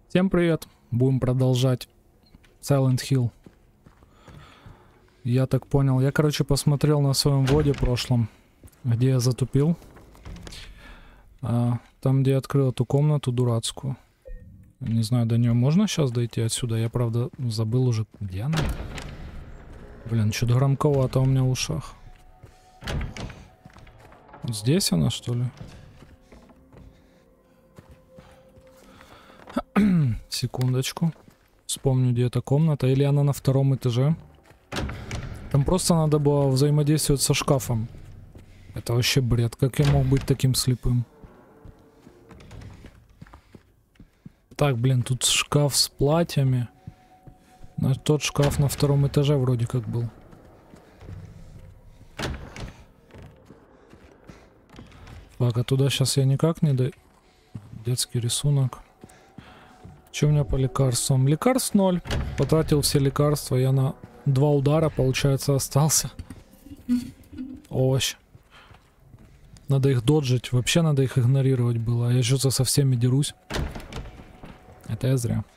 Всем привет! Будем продолжать Silent Hill. Я так понял, я, короче, посмотрел на своем воде прошлом, где я затупил. Там, где я открыл эту комнату дурацкую. Не знаю, до нее можно сейчас дойти отсюда? Я, правда, забыл уже, где она. Блин, что-то громковато у меня в ушах. Вот здесь она, что ли? Секундочку. Вспомню, где эта комната. Или она на втором этаже. Там просто надо было взаимодействовать со шкафом. Это вообще бред. Как я мог быть таким слепым? Так, блин, тут шкаф с платьями. Но тот шкаф на втором этаже вроде как был. Так, а туда сейчас я никак не дойду. Детский рисунок. Что у меня по лекарствам? Лекарств 0. Потратил все лекарства. Я на 2 удара, получается, остался. Овощ. Надо их доджить. Вообще надо их игнорировать было. А я что-то со всеми дерусь. Это я зря.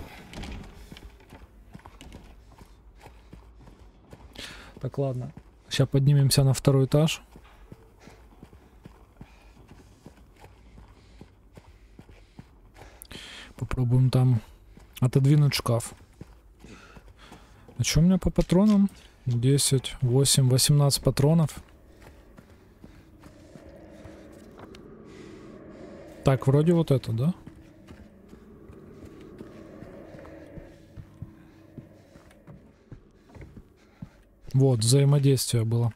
Так, ладно. Сейчас поднимемся на второй этаж. Попробуем там отодвинуть шкаф. А что у меня по патронам? 10, 8, 18 патронов. Так, вроде вот это, да? Вот, взаимодействие было.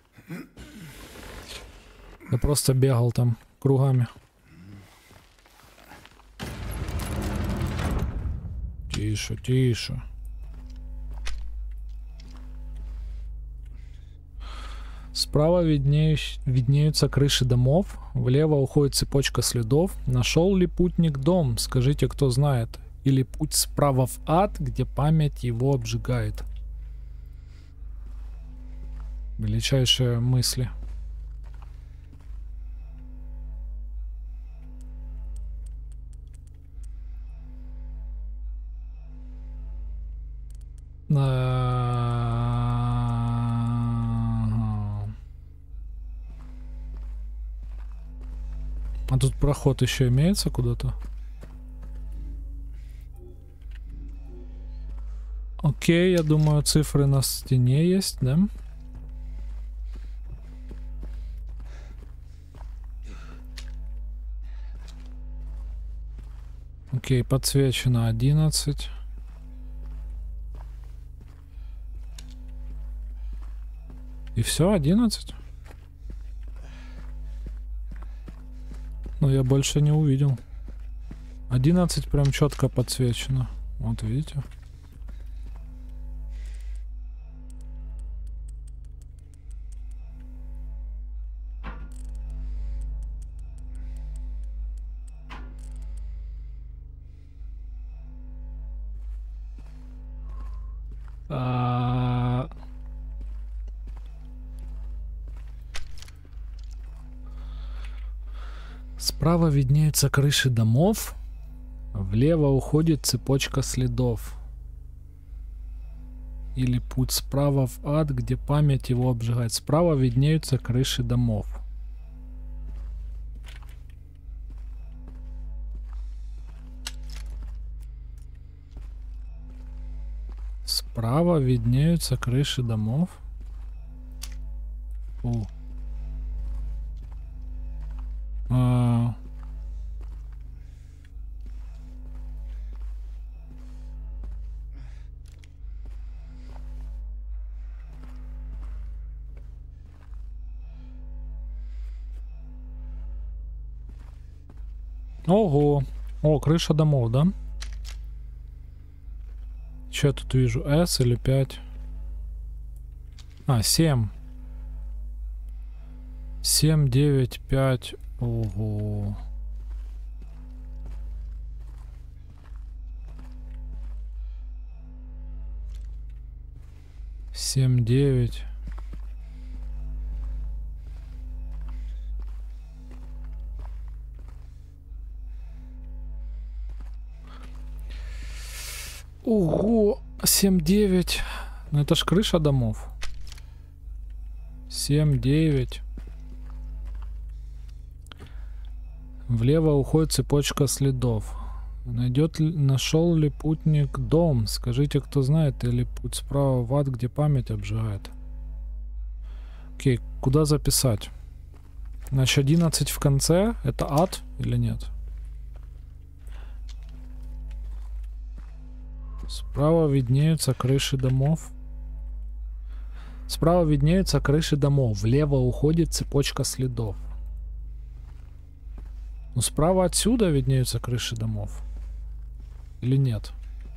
Я просто бегал там кругами. Тише, тише. Справа виднеются крыши домов. Влево уходит цепочка следов. Нашел ли путник дом? Скажите, кто знает. Или путь справа в ад, где память его обжигает. Величайшие мысли. А тут проход еще имеется куда-то? Окей, я думаю, цифры на стене есть, да? Окей, подсвечено 11. И все, 11? Но я больше не увидел. 11 прям четко подсвечено. Вот видите? Справа виднеются крыши домов. Влево уходит цепочка следов. Или путь справа в ад, где память его обжигает. Справа виднеются крыши домов. Справа виднеются крыши домов. Ого. О, крыша домов, да? Что я тут вижу? S или 5? 7. 7, 9, 5. Ого. Семь, 9. Ого, 7-9. Ну это ж крыша домов. 7-9. Влево уходит цепочка следов. Нашел ли путник дом? Скажите, кто знает, или путь справа в ад, где память обжигает. Окей, куда записать? Значит, 11 в конце. Это ад или нет? Справа виднеются крыши домов. Справа виднеются крыши домов. Влево уходит цепочка следов. Ну, справа отсюда виднеются крыши домов. Или нет?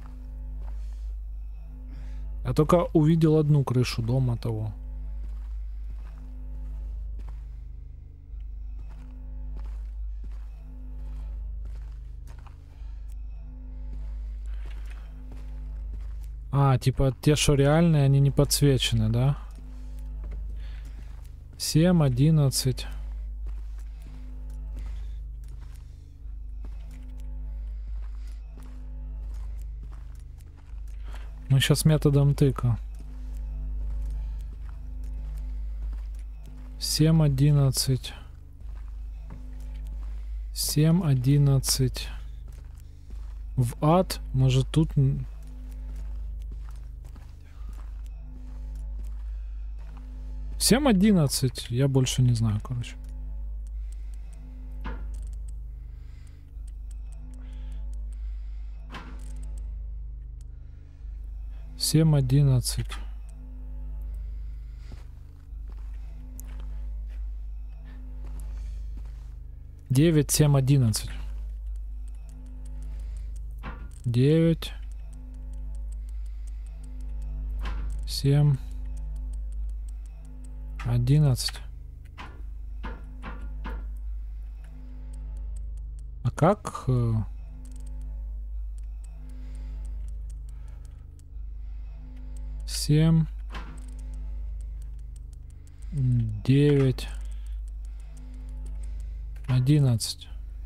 Я только увидел одну крышу дома того. А, типа те, что реальные, они не подсвечены, да? 7, 11. Мы сейчас методом тыка. 7, 11. 7, 11. В ад, может тут... 7-11, я больше не знаю, короче. Семь, 11. Девять, 7, 11. 9. 7. 11. А как? 7. 9. 11.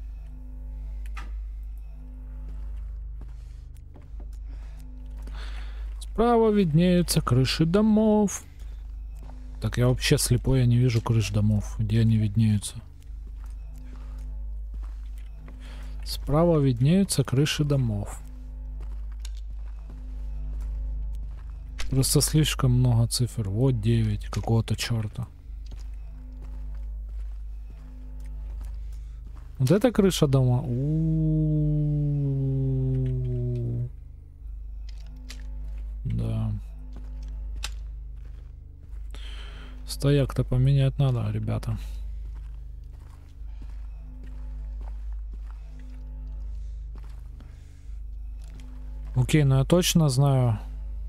Справа виднеются крыши домов. Так, я вообще слепой, я не вижу крыш домов, где они виднеются. Справа виднеются крыши домов. Просто слишком много цифр. Вот 9 какого-то черта. Вот это крыша дома. У-у-у. Да. Стояк-то поменять надо, ребята. Окей, но я точно знаю.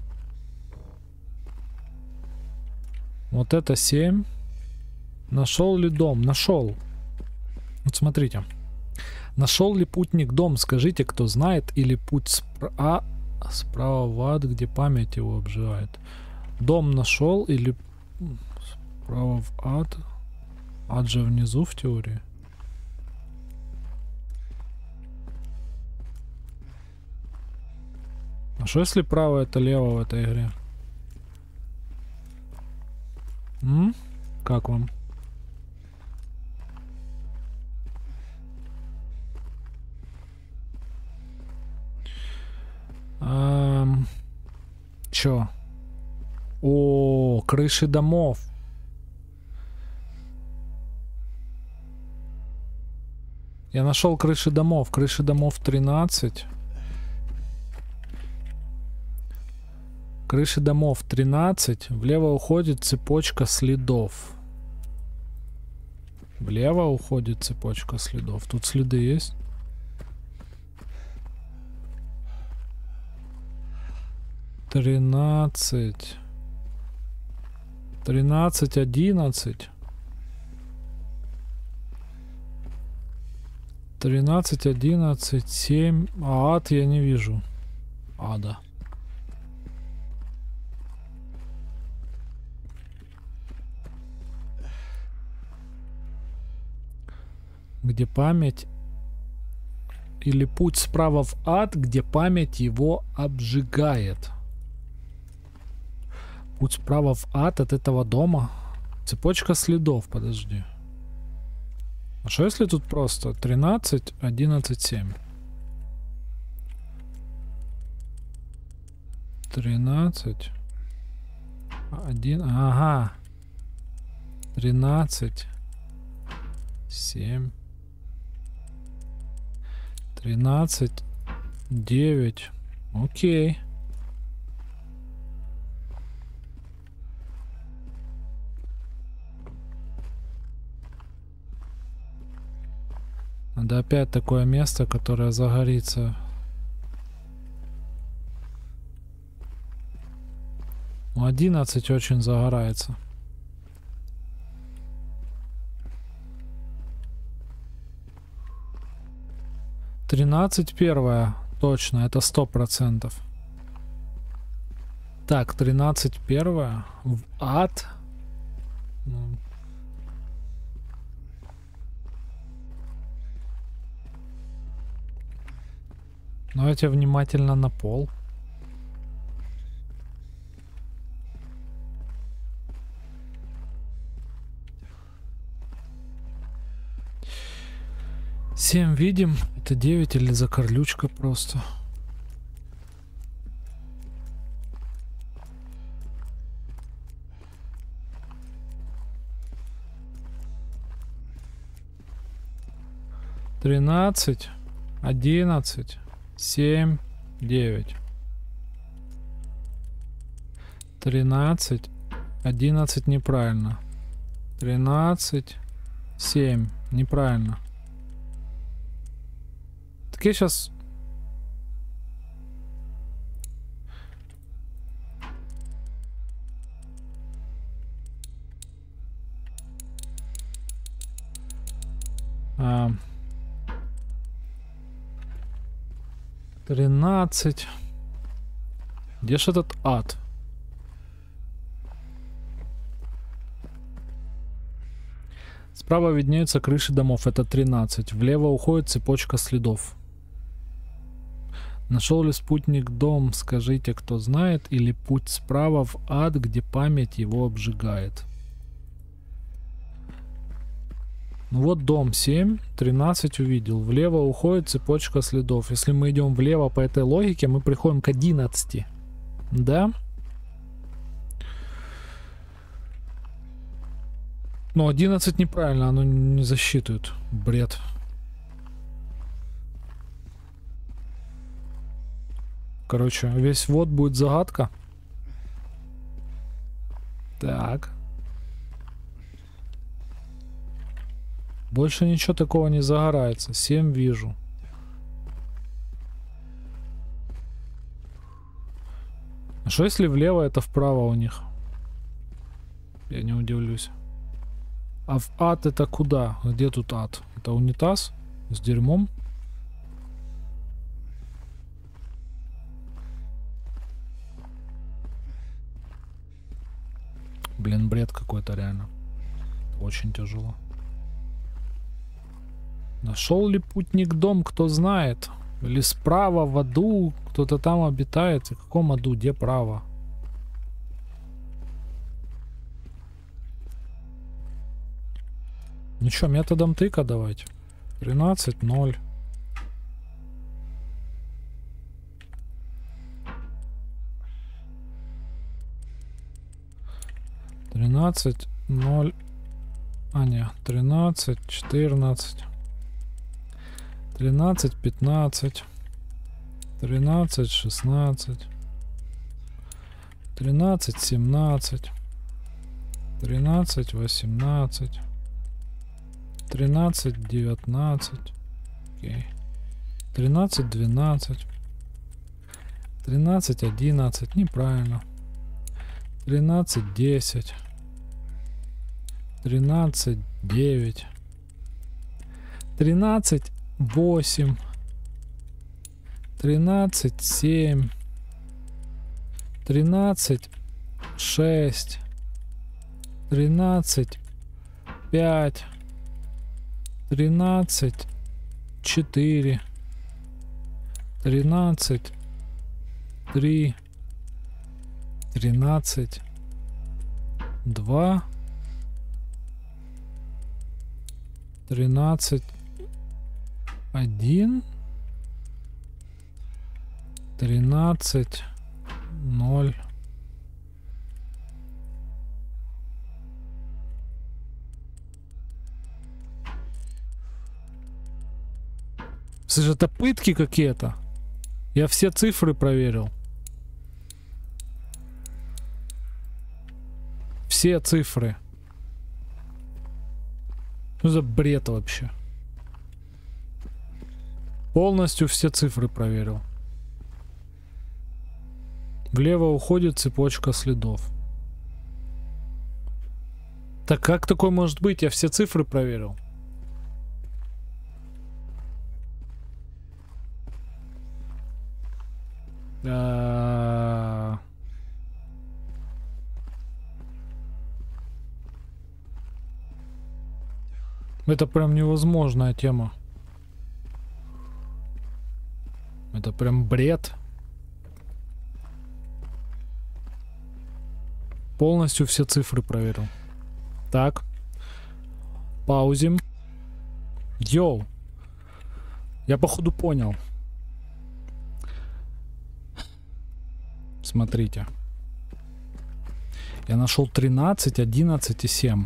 Вот это 7. Нашел ли дом? Нашел. Вот смотрите. Нашел ли путник дом? Скажите, кто знает. Или путь справа в ад, где память его обживает. Дом нашел или справа в ад? Ад же внизу в теории. А что если право это лево в этой игре? Как вам? Чё? О, крыши домов. Я нашел крыши домов. Крыши домов 13. Крыши домов 13. Влево уходит цепочка следов. Влево уходит цепочка следов. Тут следы есть? Тринадцать. 13, 11. 13, 11, 7. А ад я не вижу. Ада. Где память или путь справа в ад, где память его обжигает? Путь справа в ад от этого дома? Цепочка следов, подожди. А что если тут просто 13, 11, 7? 13, 1, ага. 13, 7, 13, 9. Окей. Надо опять такое место, которое загорится. Ну, 11 очень загорается. Тринадцать первая. Точно, это 100%. Так, 13 первая. В ад. Ну. Давайте внимательно на пол. Семь видим. Это 9 или закорлючка просто. Тринадцать, 11, 7, 9. 13, 11 неправильно. 13, 7 неправильно. Так я сейчас... А, 13. Где ж этот ад? Справа виднеются крыши домов. Это 13. Влево уходит цепочка следов. Нашел ли спутник дом? Скажите, кто знает. Или путь справа в ад, где память его обжигает? Ну вот дом 7, 13 увидел. Влево уходит цепочка следов. Если мы идем влево по этой логике, мы приходим к 11. Да? Но 11 неправильно, оно не засчитывает. Бред. Короче, весь ввод будет загадка. Так. Больше ничего такого не загорается. 7 вижу. А что если влево, это вправо у них? Я не удивлюсь. А в ад это куда? Где тут ад? Это унитаз с дерьмом? Блин, бред какой-то реально. Очень тяжело. Нашел ли путник дом, кто знает? Или справа в аду кто-то там обитает? В каком аду? Где право? Ну что, методом тыка давайте. 13, 0. Тринадцать, 0. А, не, 13, 14. 13, 15. 13, 16. 13, 17. 13, 18. 13, 19. Окей. 13, 12. 13, 11. Неправильно. 13, 10. 13, 9. 13, 8. 13, 7. 13, 6. 13, 5. 13, 4. 13, 3, 13, 2, 13, 1, 13, 0. Слушай, это пытки какие-то. Я все цифры проверил. Все цифры. Что за бред вообще? Полностью все цифры проверил. Влево уходит цепочка следов. Так как такое может быть? Я все цифры проверил. Это прям невозможная тема. Это прям бред. Полностью все цифры проверил. Так. Паузим. Йоу. Я походу понял. Смотрите. Я нашел 13, 11 и 7.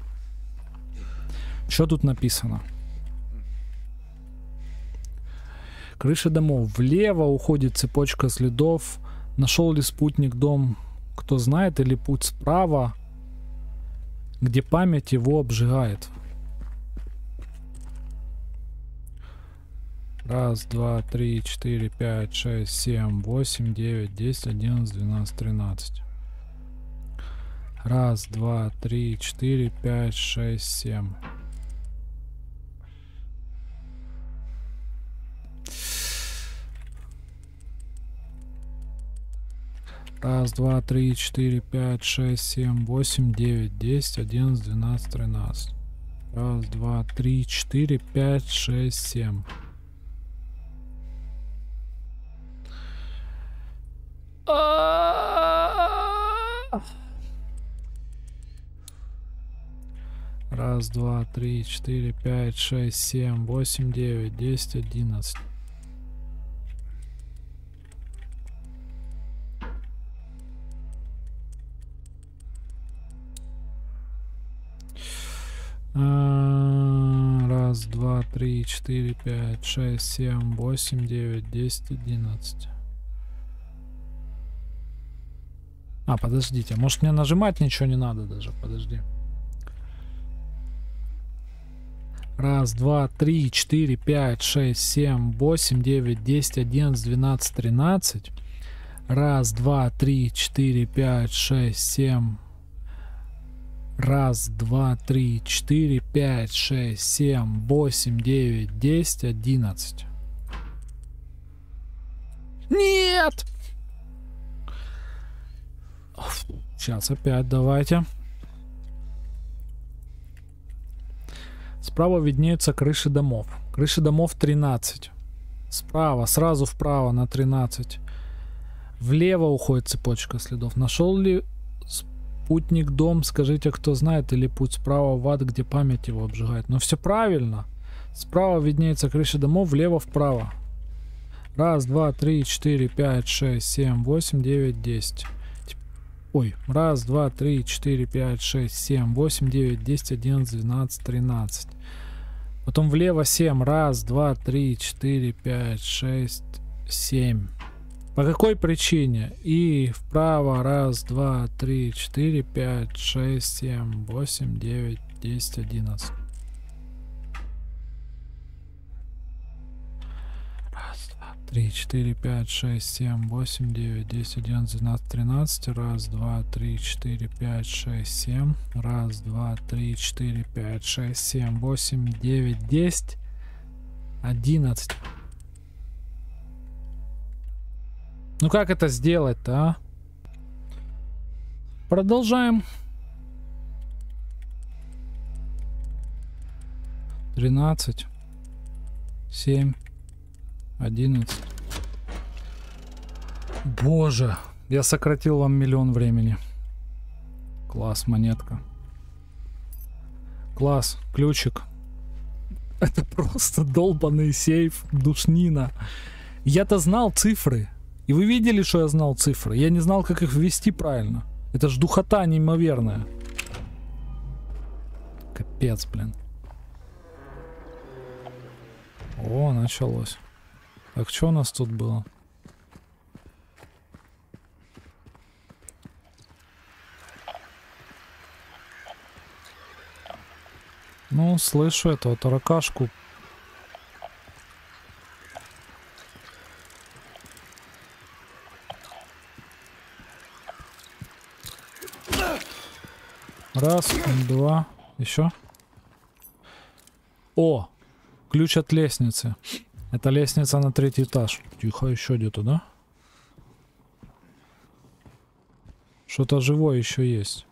Что тут написано? Крыша домов. Влево уходит цепочка следов. Нашел ли спутник дом, кто знает, или путь справа, где память его обжигает? Раз, два, три, 4, 5, 6, 7, 8, 9, 10, 11, 12, 13. Раз, два, три, 4, 5, 6, 7. Раз, два, три, 4, 5, 6, 7, 8, 9, 10, 11, 12, 13. Раз, два, три, 4, 5, 6, 7. Раз, два, три, 4, 5, 6, 7, 8, 9, 10, 11. Раз, два, три, 4, 5, 6, 7, 8, 9, 10, 11. Подождите, может мне нажимать ничего не надо даже, подожди. Раз, два, три, 4, 5, 6, 7, 8, 9, 10, 11, 12, 13. Раз, два, три, 4, 5, 6, 7. Раз, два, три, 4, 5, 6, 7, 8, 9, 10, 11. Нет! Сейчас опять давайте. Справа виднеются крыши домов. Крыши домов 13. Справа, сразу вправо на 13. Влево уходит цепочка следов. Нашел ли спутник дом? Скажите, кто знает, или путь справа в ад, где память его обжигает? Но все правильно. Справа виднеются крыши домов, влево вправо. Раз, два, три, 4, 5, 6, 7, 8, 9, 10. Ой, раз, два, три, 4, 5, 6, 7, 8, 9, 10, 11, 12, 13. Потом влево 7. Раз, два, три, 4, 5, 6, 7. По какой причине? И вправо. Раз, два, три, 4, 5, 6, 7, 8, 9, 10, 11. Раз, два, три, 4, 5, 6, 7, 8, 9, 10, 11, 12, 13. Раз, два, три, 4, 5, 6, 7. Раз, два, три, 4, 5, 6, 7, 8, 9, 10, 11. Ну как это сделать-то, а? Продолжаем. 13, 7, 11, Боже, я сократил вам миллион времени. Класс, монетка. Класс, ключик. Это просто долбанный сейф, душнина. Я-то знал цифры. И вы видели, что я знал цифры? Я не знал, как их ввести правильно. Это ж духота неимоверная. Капец, блин. О, началось. Так, что у нас тут было? Ну, слышу этого таракашку. Раз, два, еще. О, ключ от лестницы. Это лестница на 3-й этаж. Тихо, еще где-то, да? Что-то живое еще есть.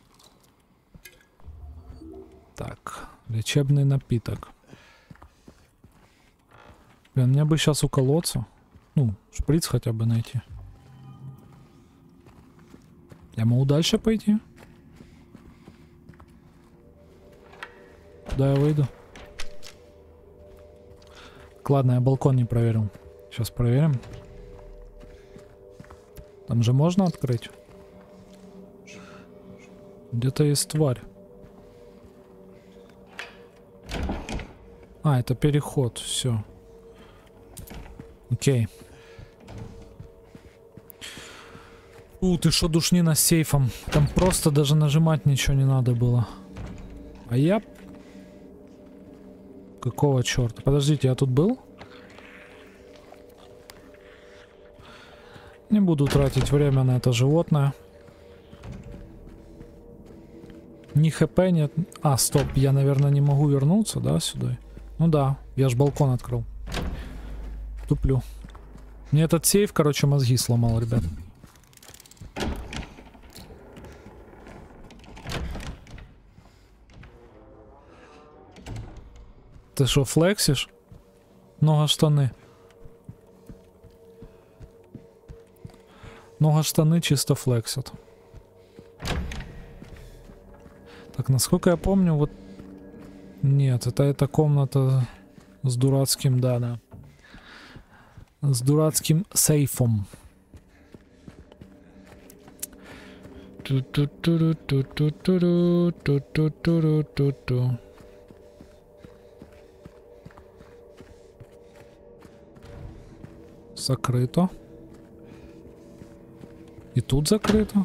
Так, лечебный напиток. Блин, мне бы сейчас уколоться. Ну, шприц хотя бы найти. Я могу дальше пойти? Куда я выйду? Ладно, я балкон не проверил. Сейчас проверим. Там же можно открыть? Где-то есть тварь. А, это переход, все. Окей. Ты шо, душнина с сейфом? Там просто даже нажимать ничего не надо было. А я... Какого черта? Подождите, я тут был? Не буду тратить время на это животное. Ни хп нет. А, стоп, я, наверное, не могу вернуться, да, сюда? Ну да, я ж балкон открыл. Туплю. Мне этот сейф, короче, мозги сломал, ребят. Ты что, флексишь? Нога штаны. Нога штаны чисто флексят. Так, насколько я помню, вот... Нет, это эта комната с дурацким, да. С дурацким сейфом. Закрыто. И тут закрыто.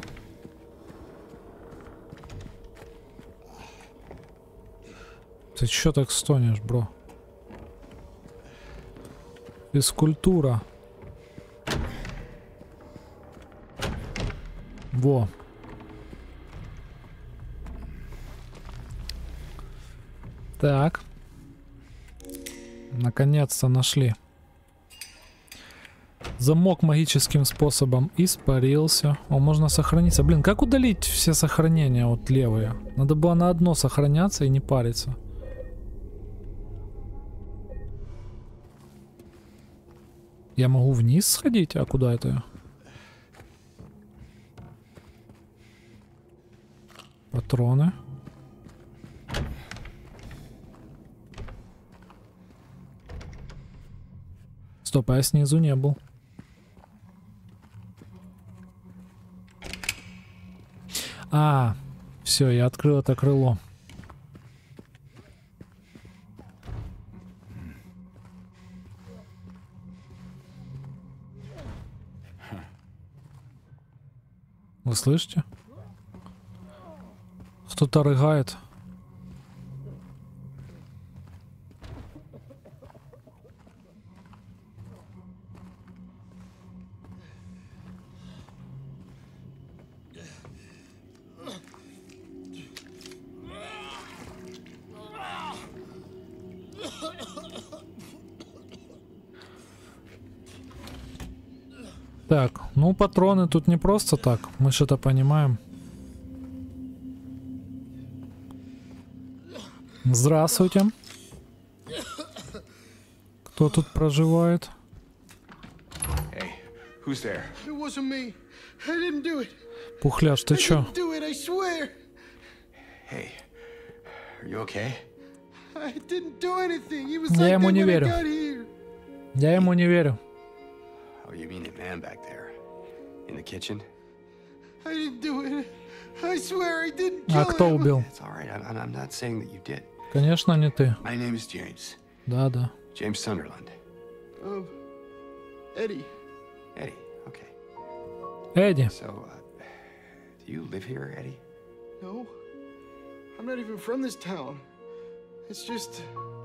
Ты чё так стонешь, бро? Физкультура. Во. Так. Наконец-то нашли. Замок магическим способом испарился. О, можно сохраниться. Блин, как удалить все сохранения вот левые? Надо было на одно сохраняться и не париться. Я могу вниз сходить? А куда это я? Патроны. Стоп, а я снизу не был. А, все, я открыл это крыло. Вы слышите? Кто-то рыгает. Так, ну патроны тут не просто так, мы что-то понимаем. Здравствуйте. Кто тут проживает? Who's there? It wasn't me. I didn't do it. Пухляш, ты I чё? didn't do it, I swear. Hey, are you okay? I didn't do anything. He was Я like ему that не when I верю. got here. Я ему не верю. Oh, you mean the man back there? In the kitchen? I didn't do it. I swear I didn't kill А кто him. убил? It's all right. I'm not saying that you did. Конечно, не ты. My name is James. Да, да. James Sunderland. Eddie. Eddie. Okay. Эдди. So, do you live here, Eddie? No. I'm not even from this town. It's just...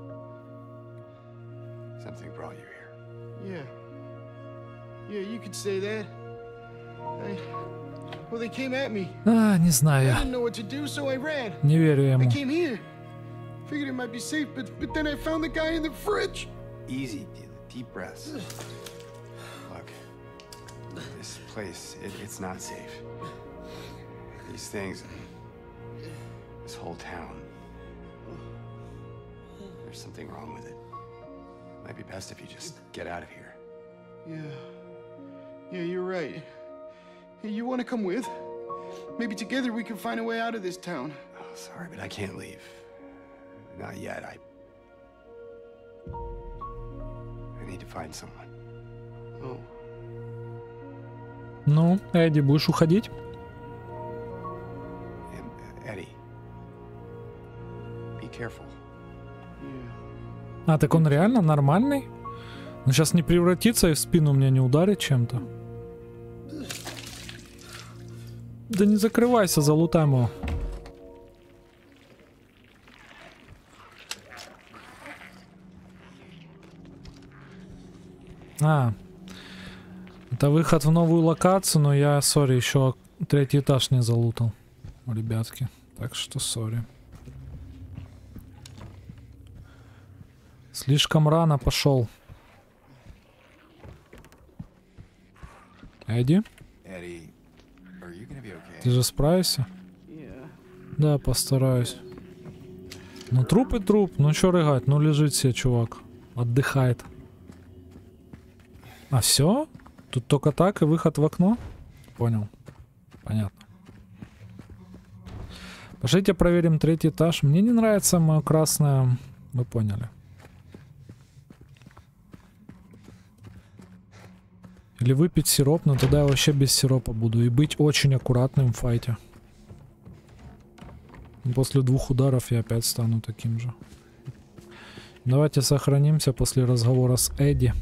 Something brought you here. Yeah. Yeah, you could say that. Well, they came at me. А, не I знаю я. didn't know what to do, so I ran. Не верю I ему. came here. Figured it might be safe, but then I found the guy in the fridge. Easy, deep breaths. Look, this place, it's not safe. These things, this whole town, there's something wrong with it. Might be best if you just get out of here. Yeah, you're right. Hey, you want to come with? Maybe together we can find a way out of this town. Oh, sorry, but I can't leave. Not yet. I need to find someone. Oh. Ну, Эдди, будешь уходить? And, Eddie, be careful. Yeah. А, так он реально нормальный? Он сейчас не превратится и в спину меня не ударит чем-то? Да не закрывайся, залутаем его. А, это выход в новую локацию, но я, сори, еще третий этаж не залутал, ребятки. Так что, сори. Слишком рано пошел. Эдди, Eddie, are you gonna be okay? ты же справишься? Yeah. Да, постараюсь. Ну труп и труп, ну чё рыгать, ну лежит себе чувак, отдыхает. А все? Тут только так и выход в окно? Понял. Понятно. Пошлите проверим третий этаж. Мне не нравится мое красное. Вы поняли. Или выпить сироп, но тогда я вообще без сиропа буду. И быть очень аккуратным в файте. После 2 ударов я опять стану таким же. Давайте сохранимся после разговора с Эдди.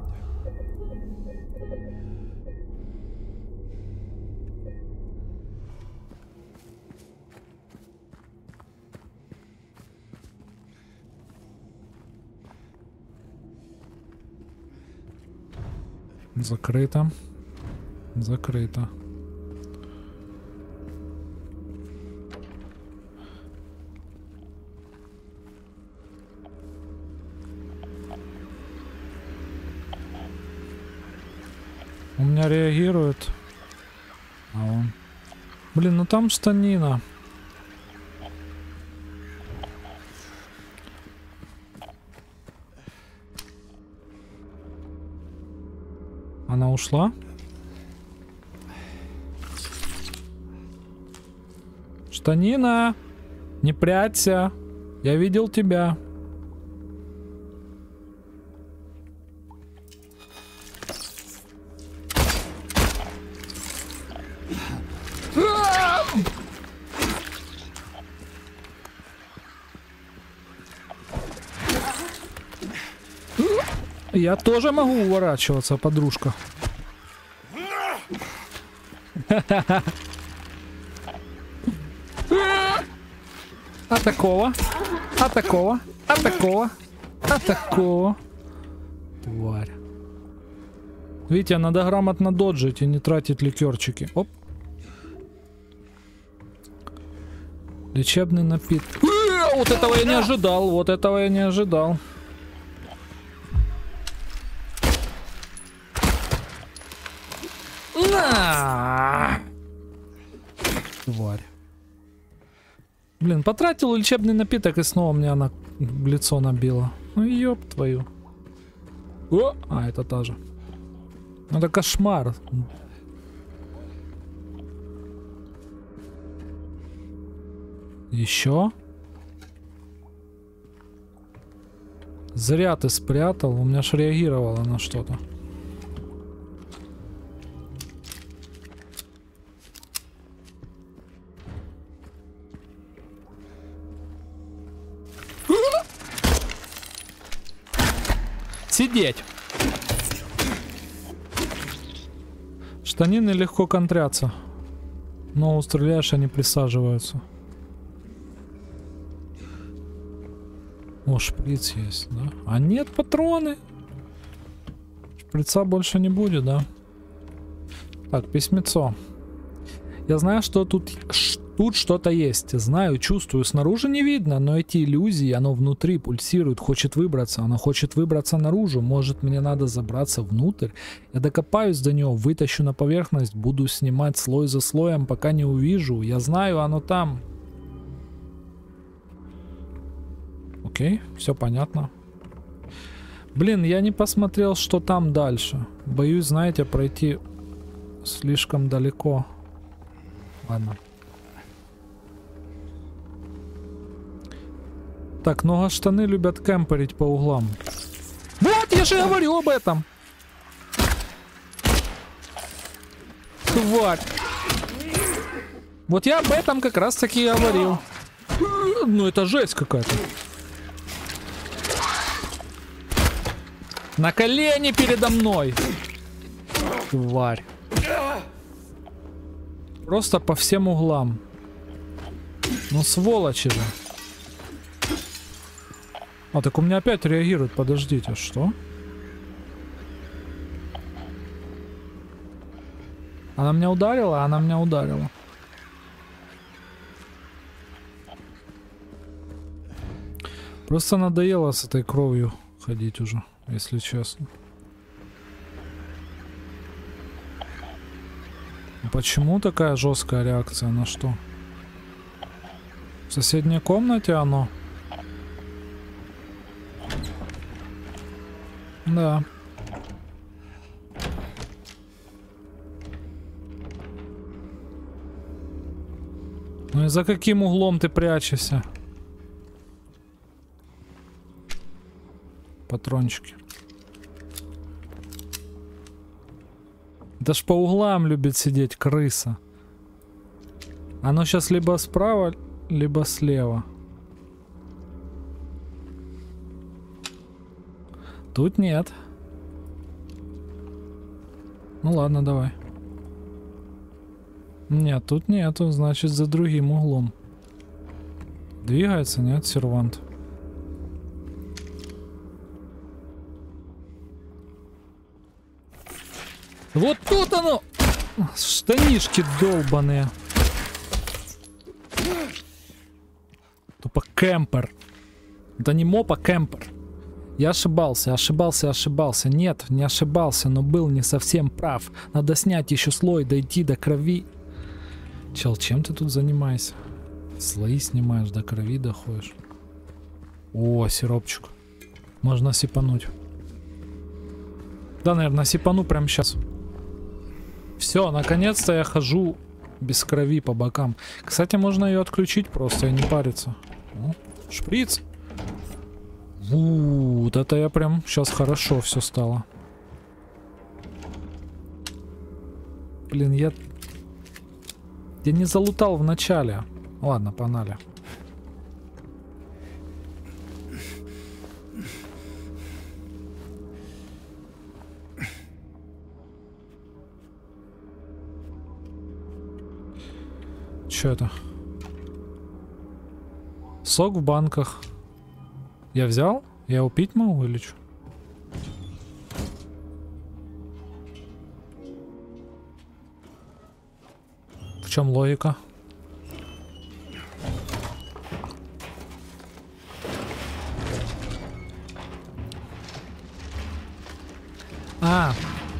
Закрыто. Закрыто. У меня реагирует. А он. Блин, ну там штанина. Она ушла? Штанина! Не прячься! Я видел тебя. Я тоже могу уворачиваться, подружка. А такого? А такого? А такого? А такого? Тварь. Видите, надо грамотно доджить и не тратить ликерчики. Оп. Лечебный напиток. Вот этого я не ожидал. Вот этого я не ожидал. На! Тварь. Блин, потратил лечебный напиток и снова мне она в лицо набила. Ну ёб твою. О! А, это та же. Ну это кошмар. Еще? Зря ты спрятал, у меня ж реагировало на что-то. Сидеть. Штанины легко контрятся, но стреляешь, они присаживаются. О, шприц есть, да? А нет, патроны. Шприца больше не будет, да? Так, письмецо. Я знаю, что тут что-то есть. Знаю, чувствую. Снаружи не видно, но эти иллюзии, оно внутри пульсирует, хочет выбраться. Оно хочет выбраться наружу. Может, мне надо забраться внутрь? Я докопаюсь до него, вытащу на поверхность, буду снимать слой за слоем, пока не увижу. Я знаю, оно там. Окей, все понятно. Блин, я не посмотрел, что там дальше. Боюсь, знаете, пройти слишком далеко. Ладно. Так, штаны любят кемперить по углам. Вот, я же говорю об этом. Тварь. Вот я об этом как раз таки и говорил. Ну это жесть какая-то. На колени передо мной. Тварь. Просто по всем углам. Ну сволочи же. А, так у меня опять реагирует. Подождите, что? Она меня ударила? Она меня ударила. Просто надоело с этой кровью ходить уже, если честно. Почему такая жесткая реакция? На что? В соседней комнате оно? Да. Ну и за каким углом ты прячешься? Патрончики. Да ж по углам любит сидеть крыса. Оно сейчас либо справа, либо слева. Тут нет. Ну ладно, давай. Нет, тут нету, значит за другим углом. Двигается, нет, сервант. Вот тут оно! Штанишки долбаные. Тупо кемпер. Да не моп, а кемпер. Я ошибался. Нет, не ошибался, но был не совсем прав. Надо снять еще слой, дойти до крови. Чел, чем ты тут занимаешься? Слои снимаешь, до крови доходишь. О, сиропчик. Можно сипануть. Да, наверное, сипану прямо сейчас. Все, наконец-то я хожу без крови по бокам. Кстати, можно ее отключить просто и не париться. О, шприц. Вот это я прям сейчас хорошо все стало. Блин, я не залутал в начале. Ладно, погнали. Что это? Сок в банках. Я взял? Я его пить могу или что? В чем логика? А.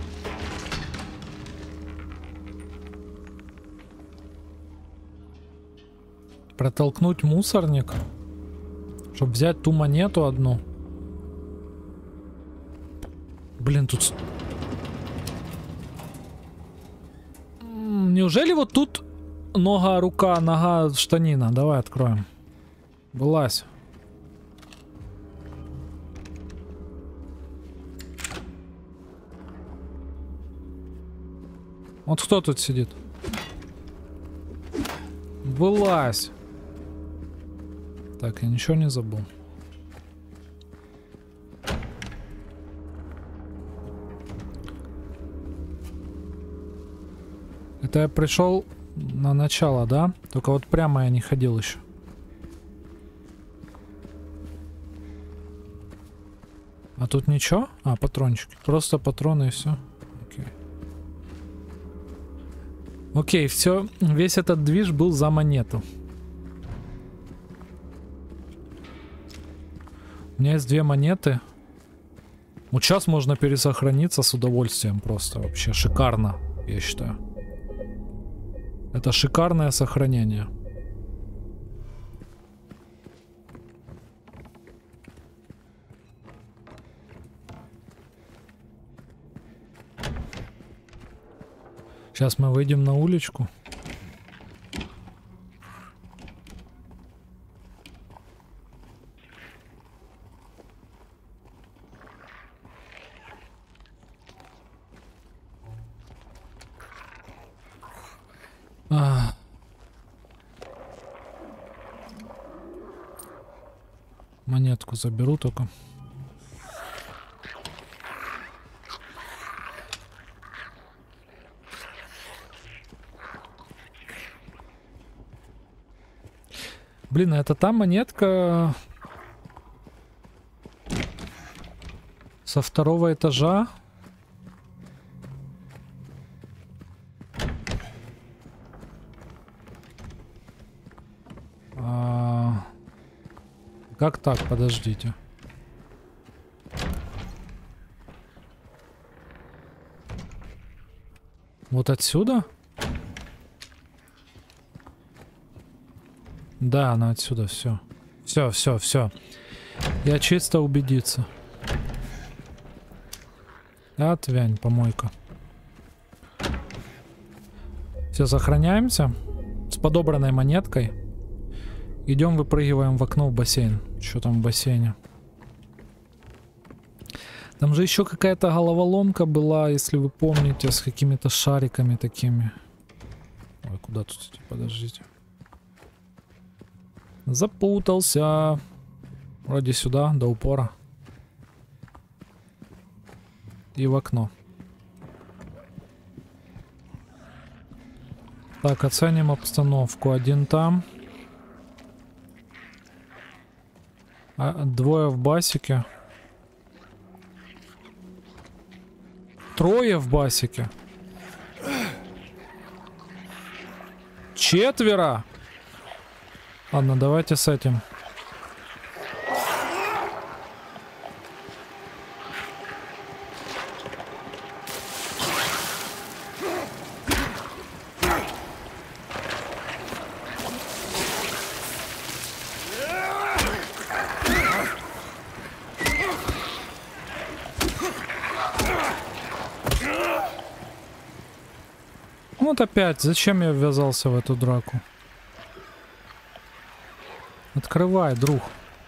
Протолкнуть мусорник, чтобы взять ту монету одну. Блин, тут неужели вот тут нога, рука, нога, штанина? Давай откроем. Вылазь. Вот кто тут сидит? Вылазь. Так, я ничего не забыл. Это я пришел на начало, да? Только вот прямо я не ходил еще. А тут ничего? А, патрончики. Просто патроны и все. Окей. Окей, все. Весь этот движ был за монету. У меня есть 2 монеты. Вот сейчас можно пересохраниться с удовольствием просто. Вообще шикарно, я считаю. Это шикарное сохранение. Сейчас мы выйдем на уличку. Монетку заберу только. Блин, а это та монетка со 2-го этажа. Как так? Подождите. Вот отсюда? Да, она отсюда, все. Все. Я чисто убедиться. Отвянь, помойка. Все, сохраняемся. С подобранной монеткой. Идем, выпрыгиваем в окно в бассейн. Что там в бассейне? Там же еще какая-то головоломка была, если вы помните, с какими-то шариками такими. Ой, куда тут идти? Подождите. Запутался. Вроде сюда, до упора. И в окно. Так, оценим обстановку. 1 там. 2 в басике. 3 в басике. 4. Ладно, давайте с этим. Вот опять, зачем я ввязался в эту драку? Открывай, друг.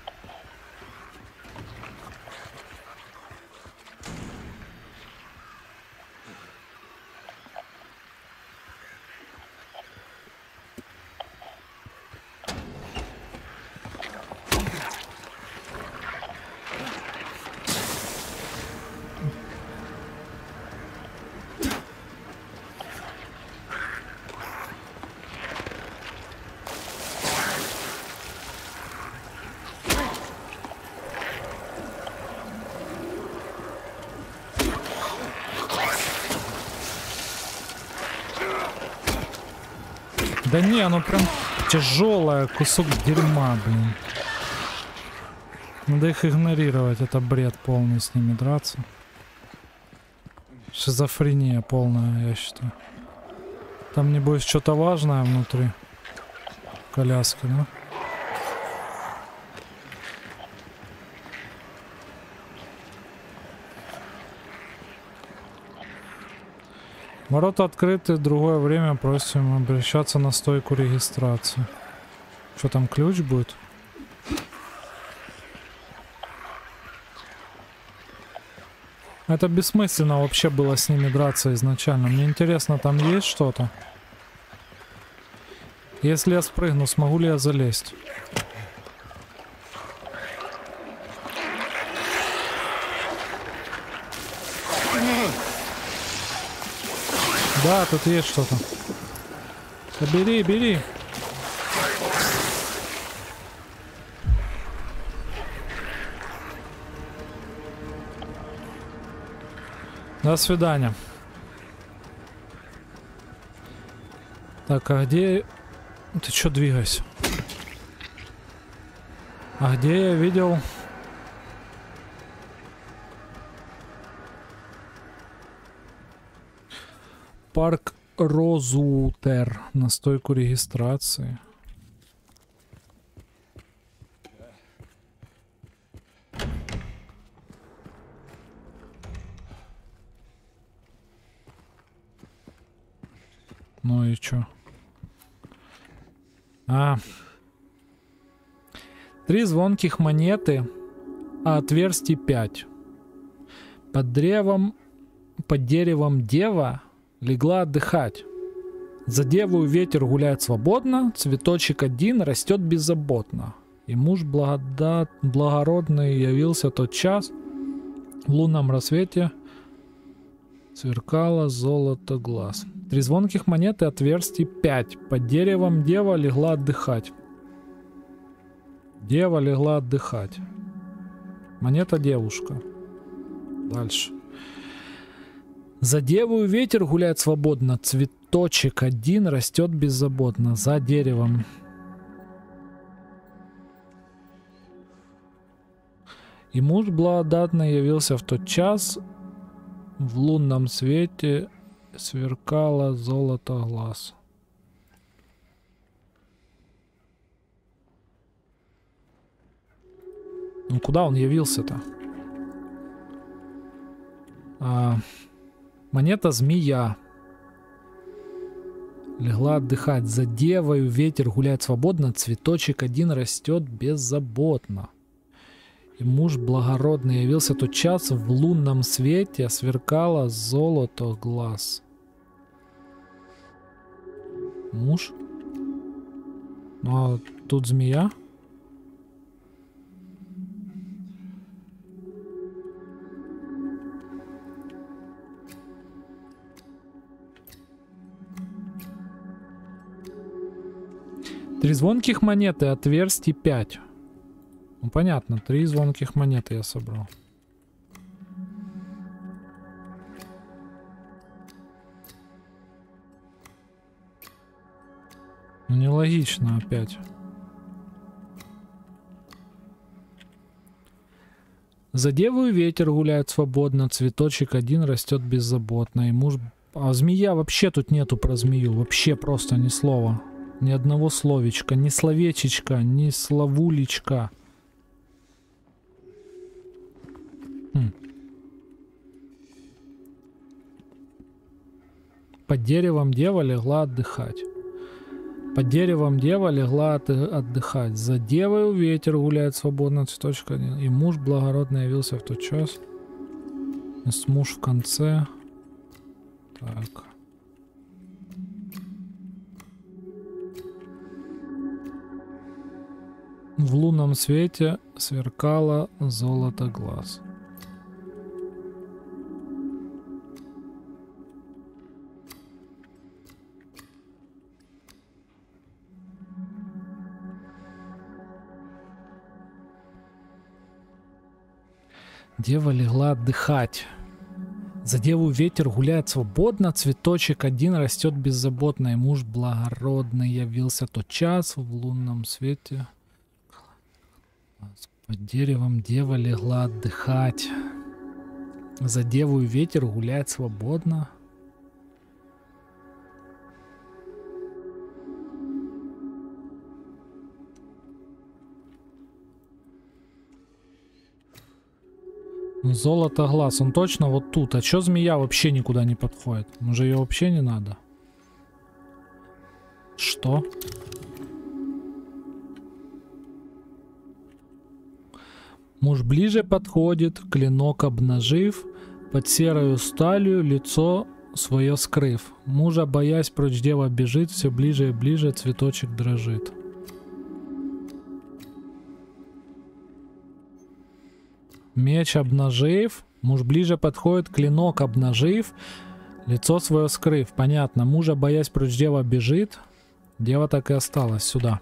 Да не, оно прям тяжелое, кусок дерьма, блин. Надо их игнорировать, это бред полный с ними драться. Шизофрения полная, я считаю. Там небось что-то важное внутри коляски, да? Ворота открыты, в другое время просим обращаться на стойку регистрации. Что там, ключ будет? Это бессмысленно вообще было с ними драться изначально. Мне интересно, там есть что-то? Если я спрыгну, смогу ли я залезть? Да, тут есть что-то. Да бери, бери. До свидания. Так, а где... Ты чё двигайся? А где я видел... Парк Розутер на стойку регистрации. Ну и чё? А. 3 звонких монеты, а отверстий 5. Под деревом дева легла отдыхать. За девою ветер гуляет свободно, цветочек один растет беззаботно. И муж благородный явился тот час, в лунном рассвете сверкало золото глаз. 3 звонких монеты, отверстий 5. Под деревом дева легла отдыхать. Дева легла отдыхать. Монета девушка. Дальше. За девою ветер гуляет свободно, цветочек один растет беззаботно. За деревом. И муж благодатный явился в тот час, в лунном свете сверкало золото глаз. Ну куда он явился-то? Монета змея. Легла отдыхать. За девою ветер гуляет свободно, цветочек один растет беззаботно. И муж благородный явился тот час, в лунном свете сверкало золото глаз. Муж? Ну а тут змея? Три звонких монеты, отверстий 5. Ну понятно, 3 звонких монеты я собрал. Ну нелогично опять. За девою ветер гуляет свободно, цветочек один растет беззаботно. И муж... А змея вообще тут нету про змею, вообще просто ни слова. Ни одного словечка, ни словечечка, ни словулечка. Под деревом дева легла отдыхать. Под деревом дева легла отдыхать. За девою ветер гуляет свободно, цветочек один. И муж благородный явился в тот час. Есть муж в конце. Так. В лунном свете сверкало золото глаз. Дева легла отдыхать. За деву ветер гуляет свободно, цветочек один растет беззаботно, и муж благородный явился тот час в лунном свете. Под деревом дева легла отдыхать. За деву ветер гуляет свободно. Золото глаз. Он точно вот тут. А чё змея вообще никуда не подходит? Может, ее вообще не надо? Что? Муж ближе подходит, клинок обнажив, под серою сталью лицо свое скрыв. Мужа боясь, прочь дева бежит, все ближе и ближе, цветочек дрожит. Меч обнажив, муж ближе подходит, клинок обнажив, лицо свое скрыв. Понятно, мужа боясь, прочь дева бежит, дева так и осталась сюда.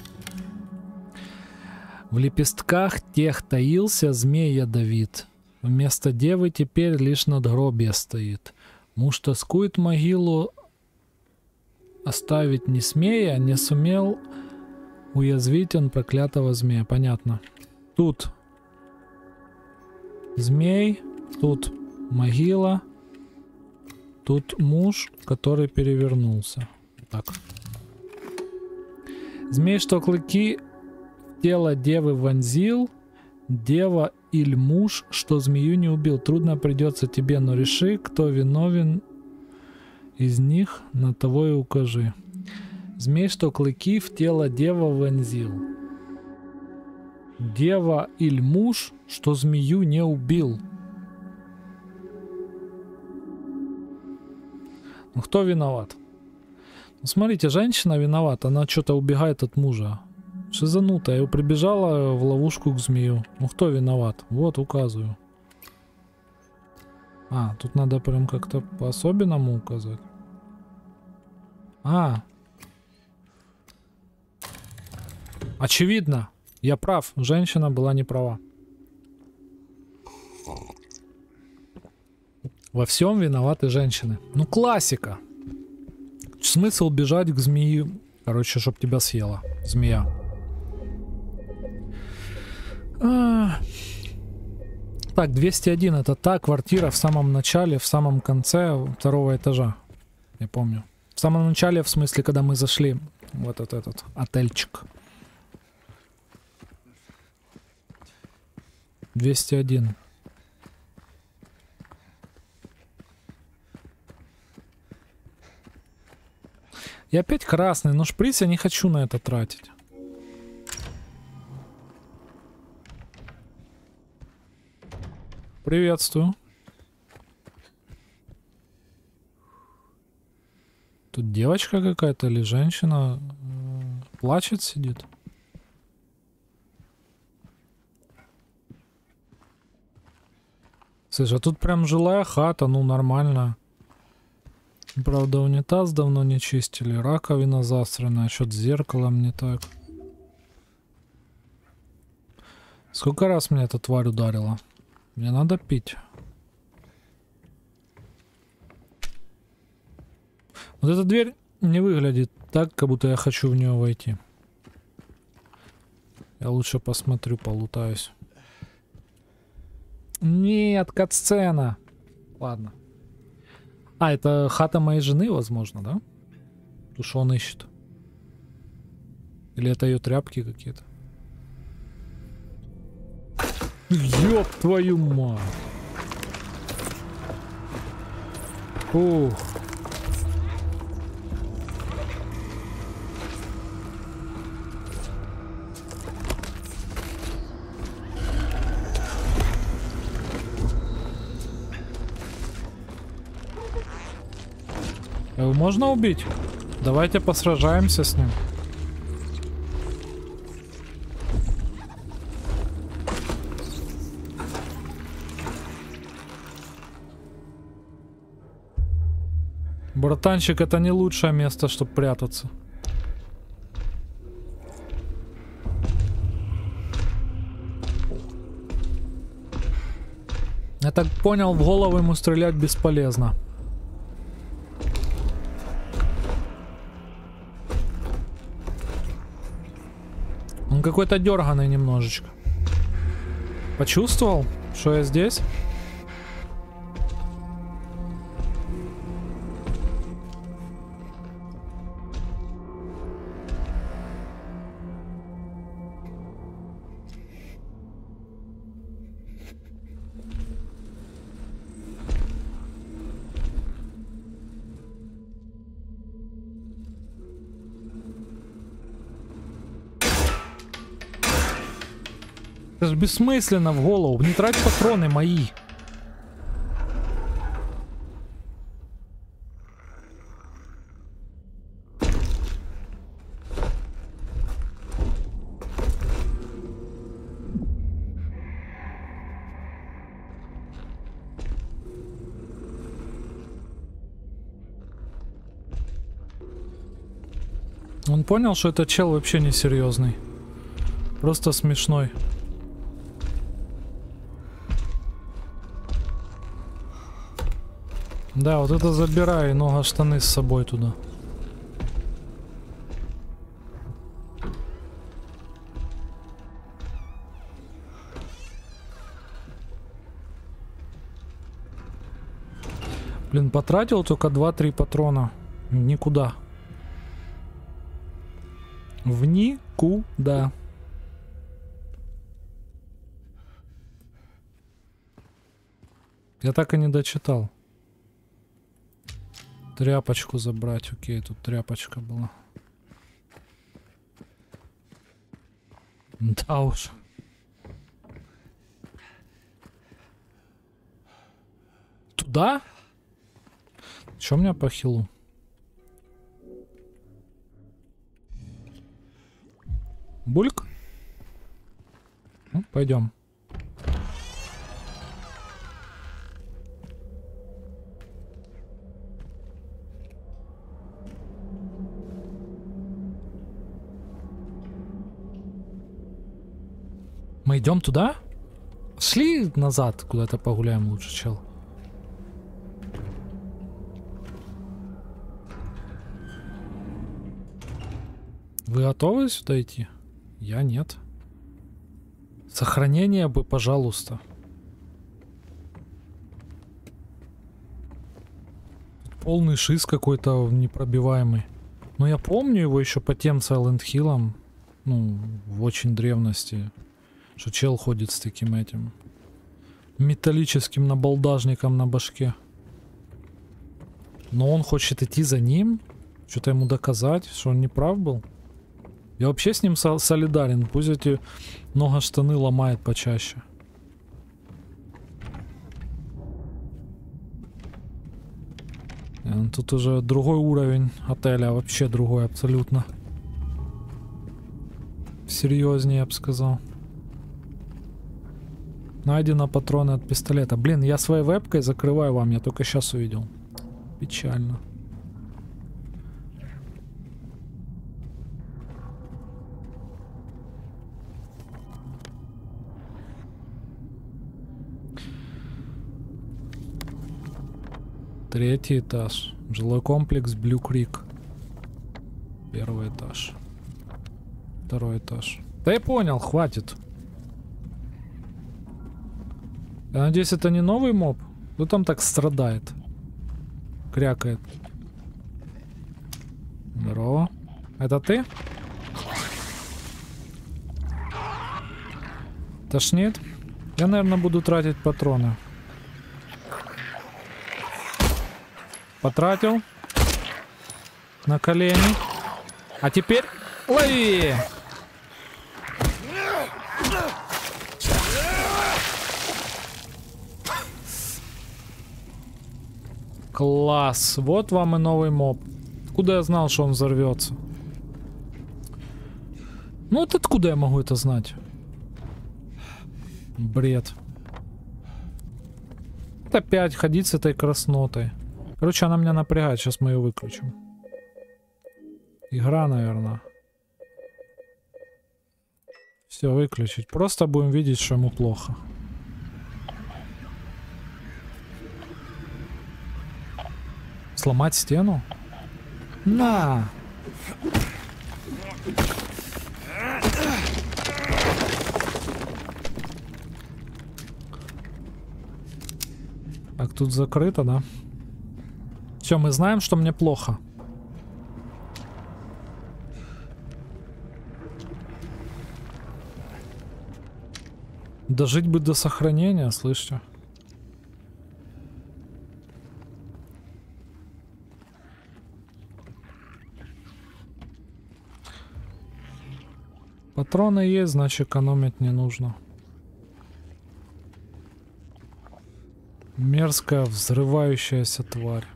В лепестках тех таился змей ядовит. Вместо девы теперь лишь надгробие стоит. Муж тоскует могилу, оставить не смея, не сумел уязвить он проклятого змея. Понятно. Тут змей, тут могила, тут муж, который перевернулся. Так. Змей, что клыки тело девы вонзил, дева или муж, что змею не убил. Трудно придется тебе, но реши, кто виновен из них, на того и укажи. Змей, что клыки в тело дева вонзил. Дева или муж, что змею не убил. Ну кто виноват? Ну, смотрите, женщина виновата, она что-то убегает от мужа. Шизанутая, и прибежала в ловушку к змею. Ну кто виноват? Вот, указываю. А, тут надо прям как-то по-особенному указать. А. Очевидно. Я прав. Женщина была не права. Во всем виноваты женщины. Ну, классика. Смысл бежать к змеи. Короче, чтоб тебя съела. Змея. Так, 201 это та квартира в самом начале, в самом конце второго этажа. Я помню. В самом начале, в смысле, когда мы зашли в этот отельчик. 201. И опять красный, но шприц я не хочу на это тратить. Приветствую. Тут девочка какая-то или женщина плачет, сидит. Слушай, а тут прям жилая хата, ну нормально. Правда, унитаз давно не чистили, раковина засрана, счет зеркалом не так. Сколько раз мне эта тварь ударила? Мне надо пить. Вот эта дверь не выглядит так, как будто я хочу в нее войти. Я лучше посмотрю, полутаюсь. Нет, катсцена. Ладно. А, это хата моей жены, возможно, да? То, что он ищет. Или это ее тряпки какие-то. Ёб твою мать. Ух. Его можно убить? Давайте посражаемся с ним. Братанчик, это не лучшее место, чтобы прятаться. Я так понял, в голову ему стрелять бесполезно. Он какой-то дерганый немножечко. Почувствовал, что я здесь? Это же бессмысленно в голову. Не трать патроны мои. Он понял, что этот чел вообще не серьезный. Просто смешной. Да, вот это забирай, нога штаны с собой туда. Блин, потратил только 2-3 патрона. Никуда. В никуда. Я так и не дочитал. Тряпочку забрать. Окей, тут тряпочка была. Да уж. Туда? Чё у меня по хилу? Бульк? Ну, пойдем. Мы идем туда? Шли назад, куда-то погуляем лучше, чел. Вы готовы сюда идти? Я нет. Сохранение бы, пожалуйста. Полный шиз какой-то непробиваемый. Но я помню его еще по тем Silent Hill'ам. Ну, в очень древности. Что чел ходит с таким этим металлическим набалдажником на башке. Но он хочет идти за ним. Что-то ему доказать, что он не прав был. Я вообще с ним солидарен. Пусть эти нога штаны ломает почаще. Тут уже другой уровень отеля. Вообще другой абсолютно. Серьезнее, я бы сказал. Найдено патроны от пистолета. Блин, я своей вебкой закрываю вам. Я только сейчас увидел. Печально. Третий этаж. Жилой комплекс Блю Крик. Первый этаж. Второй этаж. Да я понял, хватит. Я надеюсь, это не новый моб? Кто там так страдает? Крякает. Здорово. Это ты? Тошнит? Я, наверное, буду тратить патроны. Потратил. На колени. А теперь лови! Класс. Вот вам и новый моб. Откуда я знал, что он взорвется? Ну вот откуда я могу это знать? Бред. Опять ходить с этой краснотой. Короче, она меня напрягает. Сейчас мы ее выключим. Игра, наверное. Все, выключить. Просто будем видеть, что ему плохо. Сломать стену? На! Так, тут закрыто, да? Все, мы знаем, что мне плохо. Дожить бы до сохранения, слышите? Патроны есть, значит экономить не нужно. Мерзкая взрывающаяся тварь.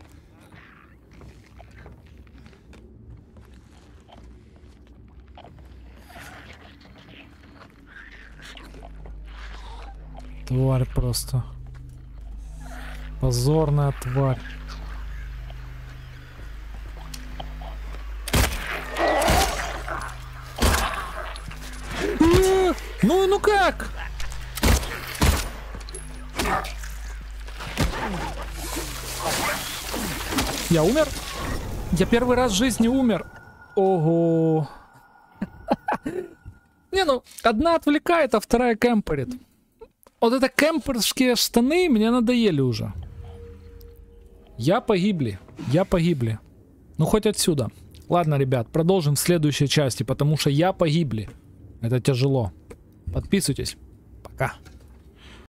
Тварь просто. Позорная тварь. Ну как? Я умер? Я первый раз в жизни умер. Ого. Не, ну, одна отвлекает, а вторая кемперит. Вот это кемперские штаны мне надоели уже. Я погибли. Ну, хоть отсюда. Ладно, ребят, продолжим в следующей части, потому что я погибли. Это тяжело. Подписывайтесь. Пока.